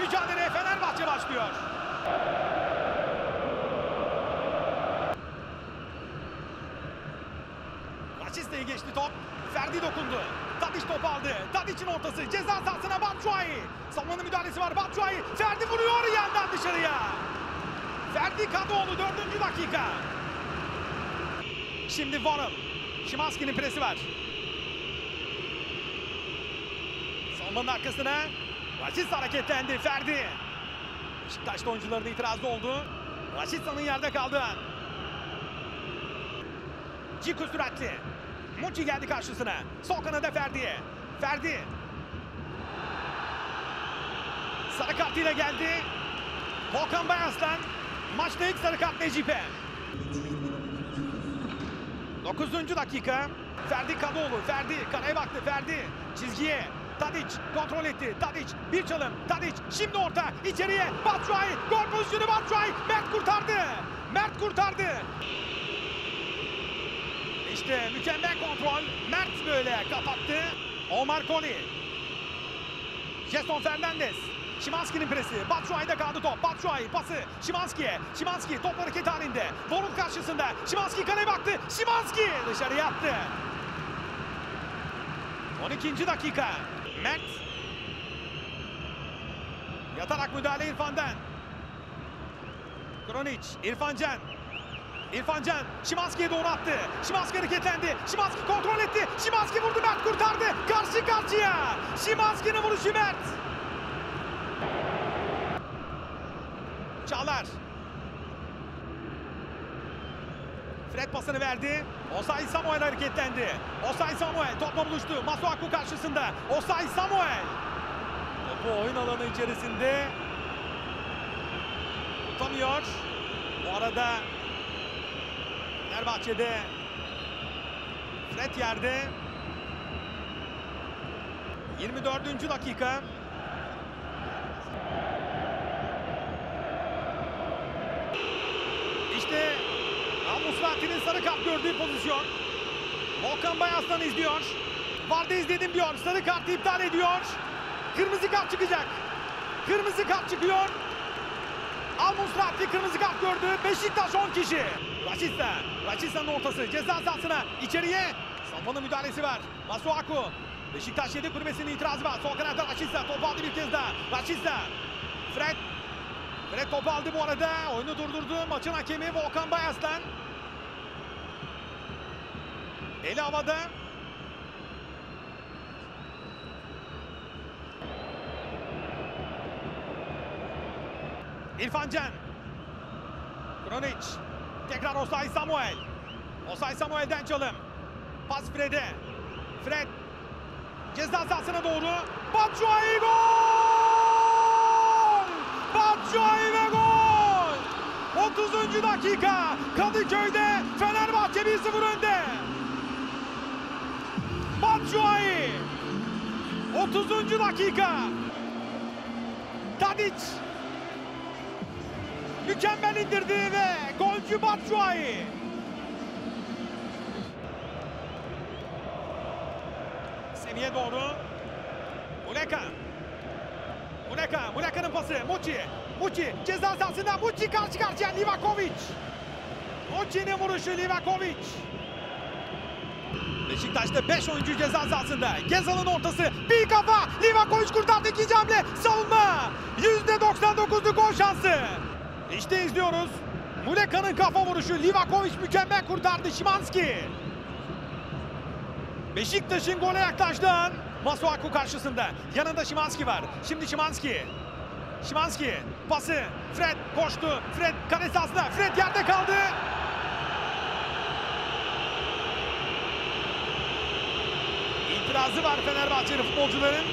Mücadeleye Fenerbahçe başlıyor. Raşit'le geçti top. Ferdi dokundu. Tadiç topu aldı. Tadiç'in ortası. Ceza sahasına Batshuayi. Savunmanın müdahalesi var. Batshuayi. Ferdi vuruyor yandan dışarıya. Ferdi Kadıoğlu 4. dakika. Şimdi Varol. Szymański'nin presi var. Savunmanın arkasına. Raşit hareketlendi. Ferdi. Beşiktaş'ta oyuncuların itirazı oldu. Raşitsa'nın yerde kaldı. Ciku süratli. Muçi geldi karşısına. Sol kanada Ferdi'ye. Ferdi. Sarı kartıyla geldi. Volkan Bayaslan. Maçta ilk sarı kart Necip'e. 9. dakika. Ferdi Kadıoğlu. Ferdi kaleye baktı. Ferdi çizgiye. Tadiç kontrol etti. Tadiç bir çalım. Tadiç şimdi orta. İçeriye. Batshuayi. Gol pozisyonu Batshuayi. Mert kurtardı. Mert kurtardı. İşte mükemmel kontrol. Mert böyle kapattı. Omar Koli. Jason Fernandez. Szymański'nin presi. Batshuayi'de kaldı top. Batshuayi pası. Szymański'ye. Szymański top hareket halinde. Vorul karşısında. Szymański kaleye baktı. Szymański dışarıya attı. 12. dakika. Mert. Yatarak müdahale İrfan'dan. Kronic. İrfan Can. İrfan Can Szymański'ye doğru attı. Szymański hareketlendi. Szymański kontrol etti. Szymański vurdu. Mert kurtardı. Karşı karşıya. Szymański'nin vuruşu Mert. Çağlar. Fred pasını verdi. Osayi Samuel hareketlendi. Osayi Samuel topla buluştu. Masuaku karşısında. Osayi Samuel. Topu oyun alanı içerisinde tutamıyor. Bu arada Fenerbahçe'de Fred yerde. 24. dakika. İşte Al-Musrati'nin sarı kart gördüğü pozisyon. Volkan Bayaslan izliyor. VAR'da izledim diyor. Sarı kartı iptal ediyor. Kırmızı kart çıkacak. Kırmızı kart çıkıyor. Al-Musrati kırmızı kart gördü. Beşiktaş 10 kişi. Rashica. Rashica'nın ortası. Ceza sahasına. İçeriye. Savunmanın müdahalesi var. Masuaku. Beşiktaş 7 kulübesinin itirazı var. Sol kanatta Rashica. Topu aldı bir kez daha. Rashica. Fred. Fred topu aldı bu arada. Oyunu durdurdu. Maçın hakemi Volkan Bayaslan. Eli havada. İrfan Can. Kronic. Tekrar Osayi Samuel. Osayi Samuel'den çalım. Pas Fred'e. Fred. Ceza sahasına doğru. Batshuayi gol! Batshuayi ve gol! 30. dakika. Kadıköy'de Fenerbahçe 1-0 önde. Batshuayi. 30. dakika. Tadiç. Mükemmel indirdi ve golcü Batshuayi. Semih'e doğru. Muleka. Muleka'nın pası. Muçi ceza sahasında. Muçi karşı karşıya. Livakovic. Muçi'nin vuruşu Livakovic. Beşiktaş'ta 5 oyuncu ceza sahasında. Gezal'ın ortası. Bir kafa. Livakovic kurtardı. İkinci hamle. Savunma. %99'luk gol şansı. İşte izliyoruz. Muleka'nın kafa vuruşu. Livakovic mükemmel kurtardı. Szymański. Beşiktaş'ın gole yaklaştığı an Masuaku karşısında. Yanında Szymański var. Şimdi Szymański pası. Fred koştu. Fred kale sahasında. Fred yerde kaldı. İtirazı var Fenerbahçeli futbolcuların.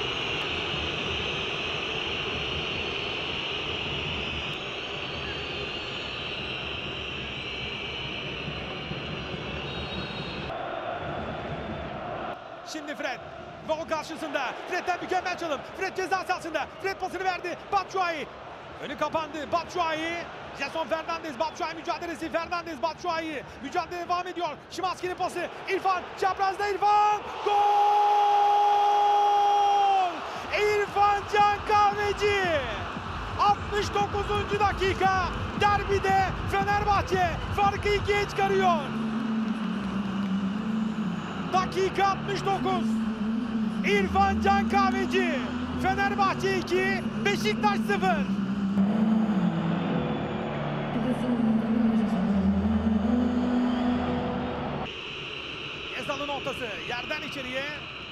Şimdi Fred. Gol karşısında. Fred'den mükemmel çalım. Fred ceza sahasında. Fred pasını verdi. Batshuayi. Önü kapandı. Batshuayi. Jason Fernandez. Batshuayi mücadelesi. Fernandez. Batshuayi. Mücadele devam ediyor. Szymański'nin pası. İrfan. Çaprazda İrfan. Gol! İrfan Can Kahveci. 69. dakika. Derbide Fenerbahçe farkı 2'ye çıkarıyor. Dakika 69. İrfan Can Kahveci. Fenerbahçe 2, Beşiktaş 0. Gezal'ın ortası yerden içeriye.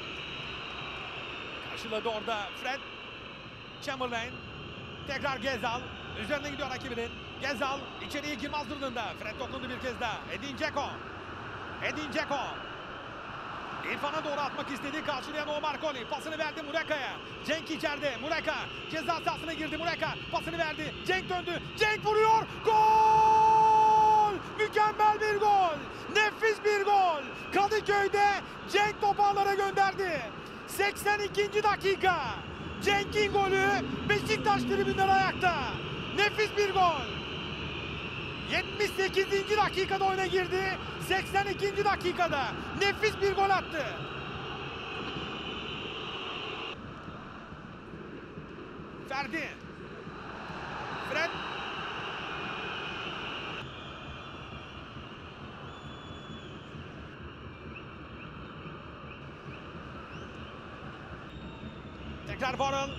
Karşıladı orada Fred. Chamberlain. Tekrar Gezal. Üzerine gidiyor rakibinin. Gezal içeriye girmez durumunda. Fred dokundu bir kez daha. Edin Dzeko. Edin Dzeko. İrfan'a doğru atmak istedi. Karşılayan o Marcoli. Pasını verdi Mureka'ya. Cenk içeride. Mureka ceza sahasına girdi. Mureka pasını verdi. Cenk döndü. Cenk vuruyor. Gol! Mükemmel bir gol. Nefis bir gol. Kadıköy'de Cenk topu ağlara gönderdi. 82. dakika. Cenk'in golü, Beşiktaş tribünler ayakta. Nefis bir gol. 78. dakikada oyuna girdi. 82. dakikada nefis bir gol attı. Ferdi. Fred. Tekrar Varol.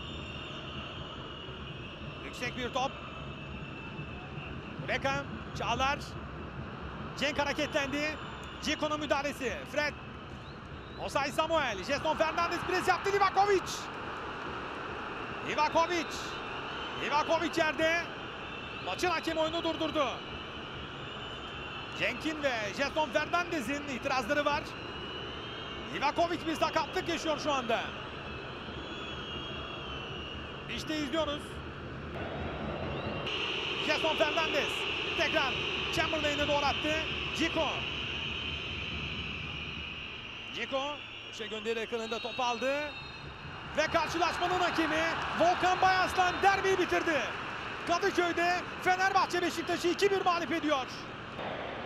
Yüksek bir top. Beckham, Çağlar. Cenk hareketlendi. Dzeko'nun müdahalesi. Fred. Osay Samuel. Jason Fernandez pres yaptı. Livakovic. Livakovic. Livakovic yerde. Maçın hakemi oyunu durdurdu. Cenk'in ve Jason Fernandez'in itirazları var. Livakovic bir sakatlık yaşıyor şu anda. İşte izliyoruz. Jason Fernandez tekrar Chamberlain'e doğru attı. Dzeko. Dzeko köşe gönderi ekranında top aldı. Ve karşılaşmanın hakemi Volkan Bayaslan derbiyi bitirdi. Kadıköy'de Fenerbahçe Beşiktaş'ı 2-1 mağlup ediyor.